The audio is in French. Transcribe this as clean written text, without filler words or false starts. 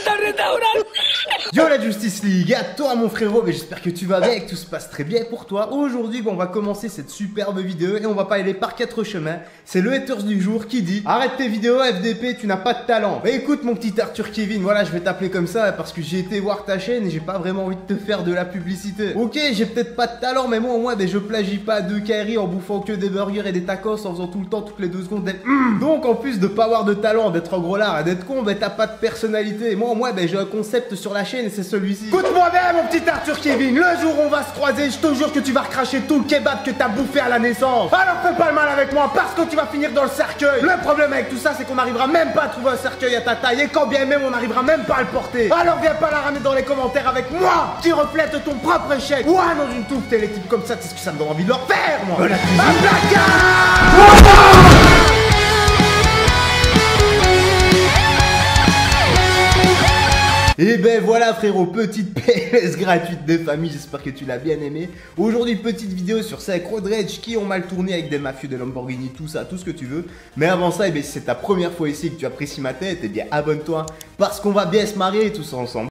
Yo la Justice League, à toi mon frérot, mais j'espère que tu vas bien et que tout se passe très bien pour toi. Aujourd'hui on va commencer cette superbe vidéo et on va pas aller par 4 chemins. C'est le haters du jour qui dit: arrête tes vidéos FDP, tu n'as pas de talent. Bah écoute mon petit Arthur Kevin, voilà je vais t'appeler comme ça parce que j'ai été voir ta chaîne et j'ai pas vraiment envie de te faire de la publicité. Ok, j'ai peut-être pas de talent mais moi au moins je plagie pas de Kairi en bouffant que des burgers et des tacos en faisant tout le temps toutes les 2 secondes des Donc en plus de pas avoir de talent, d'être un gros lard et d'être con, t'as pas de personnalité. Et moi au moins j'ai un concept sur la chaîne et c'est celui-ci. Écoute-moi bien mon petit Arthur Kevin, le jour où on va se croiser, je te jure que tu vas recracher tout le kebab que t'as bouffé à la naissance. Alors fais pas le mal avec moi parce que tu vas finir dans le cercueil. Le problème avec tout ça c'est qu'on n'arrivera même pas à trouver un cercueil à ta taille et quand bien même on n'arrivera même pas à le porter. Alors viens pas la ramener dans les commentaires avec moi qui reflète ton propre échec. Ouah dans une touffe t'es les types comme ça, c'est ce que ça me donne envie de leur faire moi. Un placard. Et ben voilà frérot, petite PS gratuite de famille, j'espère que tu l'as bien aimé. Aujourd'hui petite vidéo sur 5 road rage qui ont mal tourné avec des mafieux, des Lamborghini, tout ça, tout ce que tu veux. Mais avant ça, si c'est ta première fois ici et que tu apprécies ma tête, et bien abonne-toi parce qu'on va bien se marier tous ensemble.